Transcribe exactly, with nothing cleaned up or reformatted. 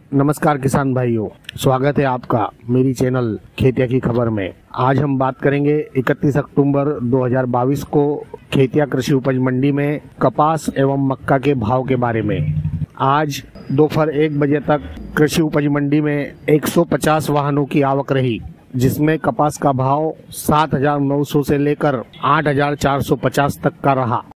नमस्कार किसान भाइयों, स्वागत है आपका मेरी चैनल खेतिया की खबर में। आज हम बात करेंगे इकतीस अक्टूबर दो हज़ार बाईस को खेतिया कृषि उपज मंडी में कपास एवं मक्का के भाव के बारे में। आज दोपहर एक बजे तक कृषि उपज मंडी में एक सौ पचास वाहनों की आवक रही, जिसमें कपास का भाव सात हजार नौ सौ से लेकर आठ हजार चार सौ पचास तक का रहा।